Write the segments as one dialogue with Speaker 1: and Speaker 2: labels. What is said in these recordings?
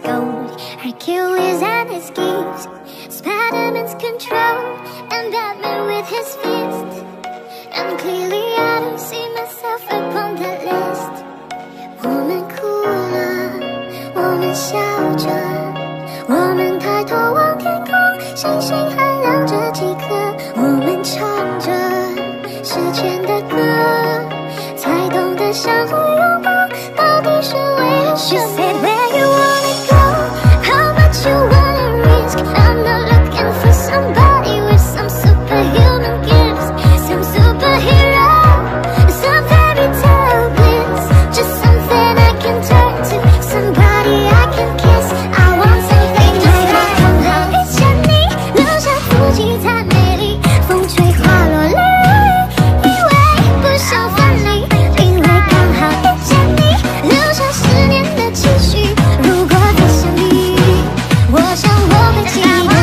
Speaker 1: gold, Hercules and his gifts, Spider-Man's control, and Batman with his fist. And clearly I don't see myself upon that list. 我们哭了，我们笑着，我们抬头望天空，星星还亮着几颗，我们唱着时间的歌，才懂得相互拥抱，到底是为了什么？ You said where you wanna go, how much you wanna risk. I'm not looking for somebody with some superhuman gifts, some superhero, some fairy tale bliss, just something I can turn to, somebody I can kiss. I want something just like 刚好遇见你，留下足迹太美丽，风吹花落泪，以为不想分离，因为刚好遇见你，留下10年的期许。如果再相遇，我想我会记得你。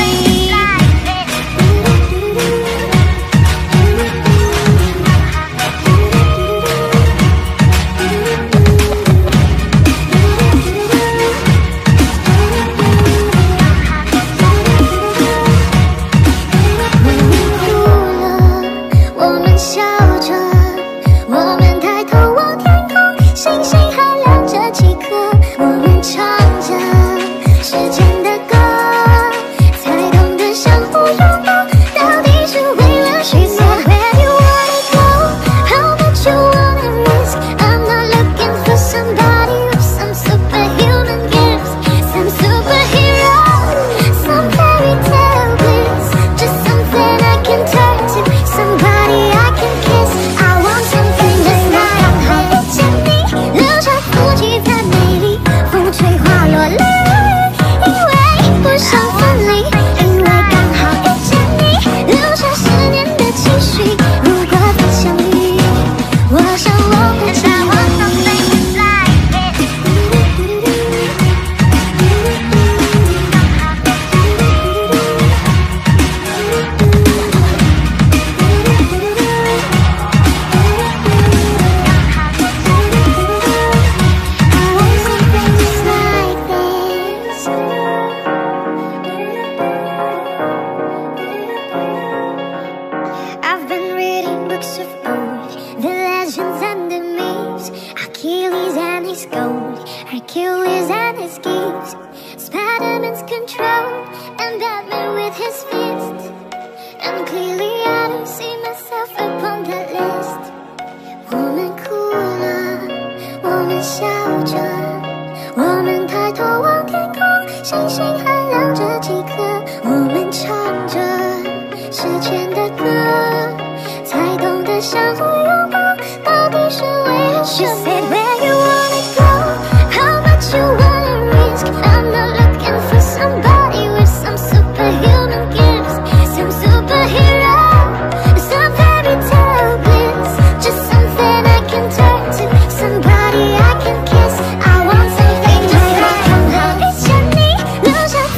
Speaker 1: 我们笑着，我们抬头望天空，星星还亮着几颗，我们唱着时间的歌，才懂得相互拥抱，到底是为了什么？ Where you wanna go, how much you wanna risk. I'm not looking for somebody with some superhuman gifts, some superhero, some fairy tale bliss, just something I can turn to, somebody I can kiss. I want something just like 刚好遇见你，留下足迹太美丽，风吹花落泪，因为不想分离，因为刚好遇见你，留下10年的期许。如果再相遇，我想我会记得你。I've been reading books of old, the legends and the myths, Achilles and his gold, Hercules and his gifts, Spider-Man's control, and Batman with his fist. And clearly I don't see myself upon that list. 我们哭了，我们笑着，我们抬头望天空，星星还亮着几颗，我们唱着时间的歌，才懂得相互拥抱，到底是为了什么？ You said where you wanna go, how much you wanna risk. I'm not looking for somebody with some superhuman gifts, some superhero, some fairy tale bliss, just something I can turn to, somebody I can kiss. I want something just like 刚好遇见你，留下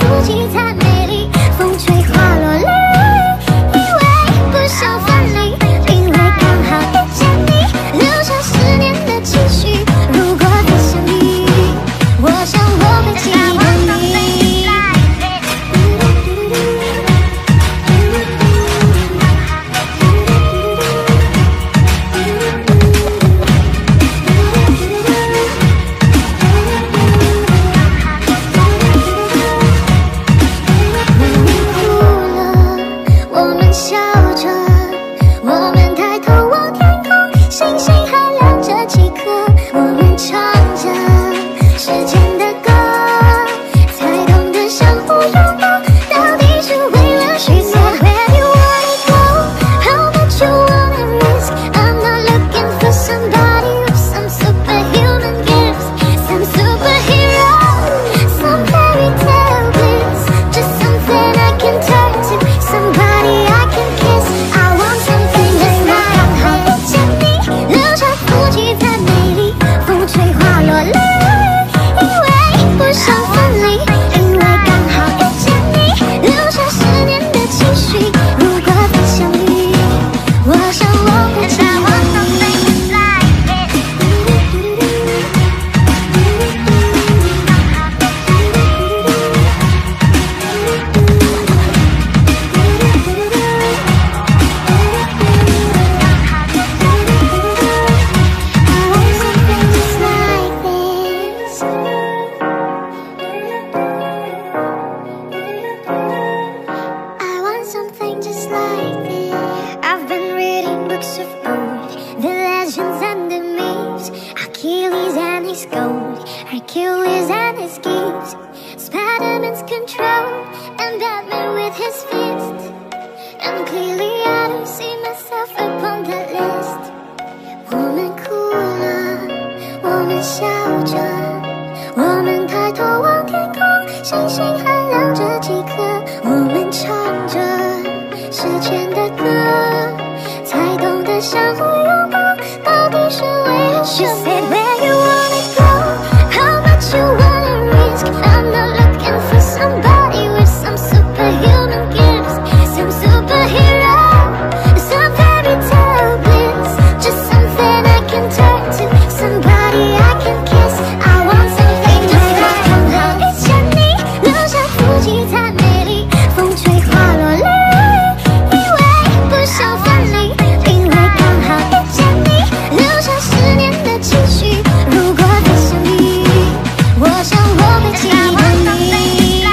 Speaker 1: clearly I don't see myself upon that list. 我们哭了，我们笑着，我们抬头望天空，星星还亮着几颗，我们唱着时间的歌，才懂得相互拥抱，到底是为了什么？ You said where you wanna go, how much you wanna risk. I'm not looking for somebody with some superhuman gifts, some superhero, some fairy tale bliss, just something I can turn to, somebody I can kiss. I want something just like 刚好遇见你，留下自己太美丽，风吹花落泪，以为不想分离，因为刚好遇见你，留下10年的期许。如果再相遇，我想我会记得你。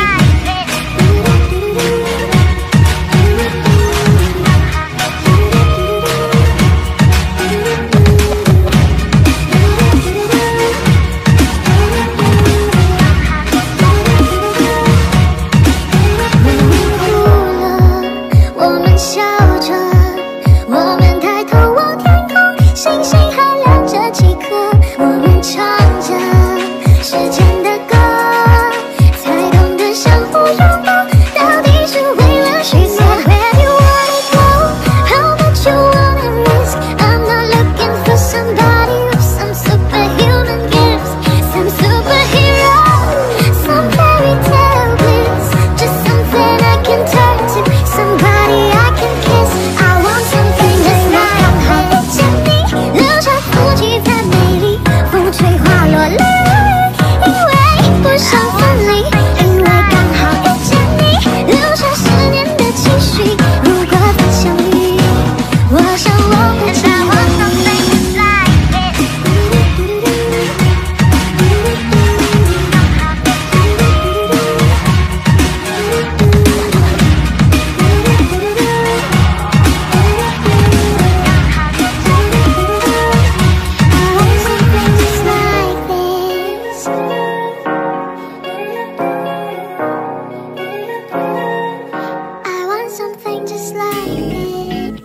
Speaker 1: 我们笑着，我们抬头望天空，星星还亮着几颗，我们唱着时间的歌，才懂得相互拥抱，到底是为了什么？ Where you wanna go, how much you wanna risk. I'm not looking for somebody with some superhuman gifts, some superhero, some fairy tale bliss, just something I can turn to, somebody I can kiss. I want something just like 刚好遇见你，留下自己太美丽，风吹花落泪，因为不想分离，因为刚好遇见你，留下10年的期许。如果再相遇，我想我会记得你。I want something just like this.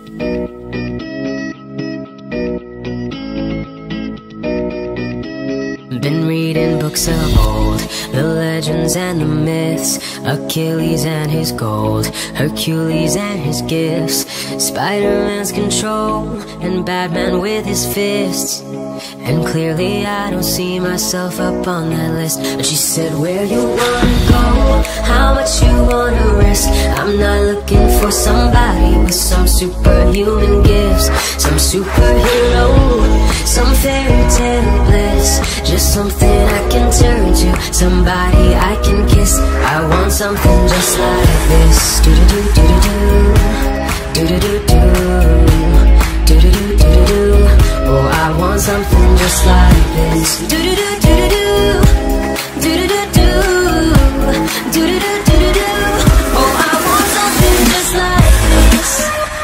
Speaker 2: Been reading books of old, the legends and the myths, Achilles and his gold, Hercules and his gifts, Spider-Man's control, and Batman with his fists. And clearly I don't see myself up on that list. And she said, where you wanna go, how much you wanna risk. I'm not looking for somebody with some superhuman gifts, some superhero, some fairy tale bliss, just something I can turn to, somebody I can kiss. I want something just like this. Do-do-do-do-do-do, do-do-do-do, do-do-do-do-do. Oh, I want something just like this. Do-do-do-do-do, do-do-do-do, do-do-do-do-do. Oh, I want something just like this.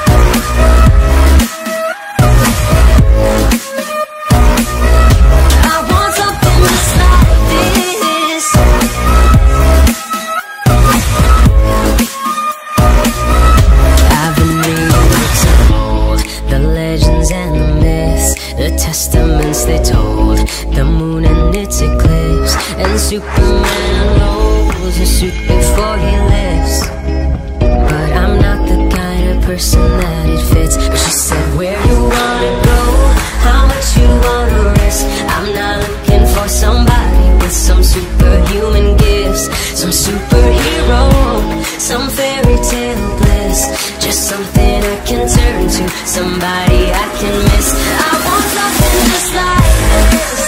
Speaker 2: I want something just like this. I've been reading books of old, the legends and the myths, the testaments they told, the moon and its eclipse, and Superman unrolls a suit before he lives. But I'm not the kind of person that it fits. But she said, where you wanna go, how much you wanna risk. I'm not looking for somebody with some superhuman gifts, some superhero, some fairy tale bliss, just something I can turn to, somebody I can miss. I want something just like this.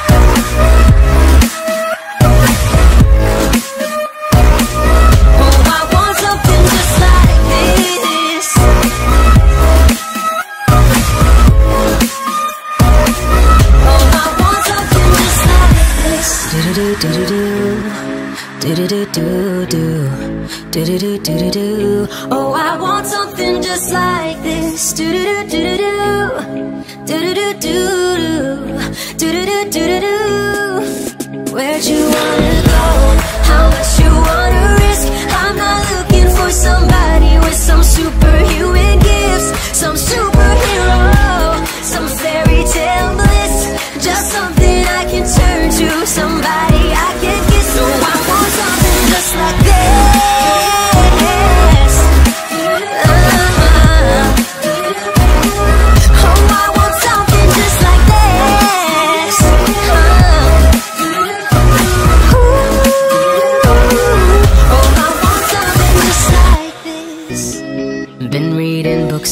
Speaker 2: Oh, I want something just like this. Oh, I want something just like this. Do-do-do-do-do-do, do-do-do-do-do, do-do-do-do-do. Oh, I want something just like this. Do-do-do-do-do, do-do-do-do-do, do-do-do-do-do. Where'd you wanna go? How much you wanna risk? I'm not looking for somebody with some superhuman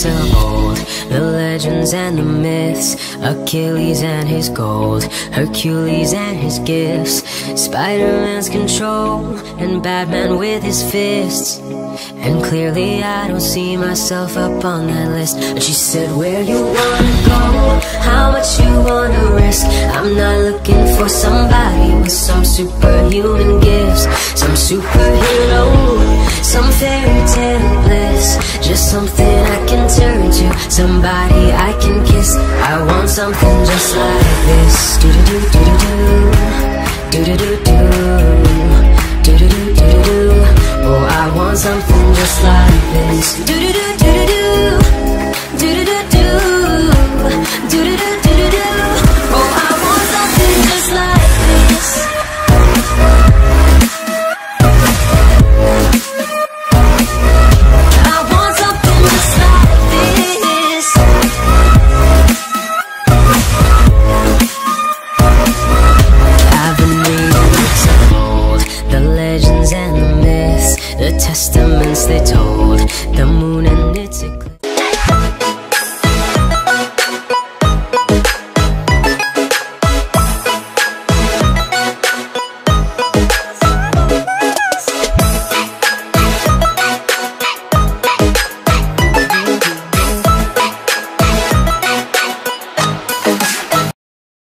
Speaker 2: stories of old, the legends and the myths, Achilles and his gold, Hercules and his gifts, Spider-Man's control, and Batman with his fists. And clearly I don't see myself up on that list. But she said, where you wanna go, how much you wanna risk. I'm not looking for somebody with some superhuman gifts, some superhero, some fairy tale bliss. Just something I can turn to, somebody I can kiss. I want something just like this. Do-do-do-do-do-do, do-do-do-do, do-do-do-do-do. Oh, I want something just like this. Do-do-do-do.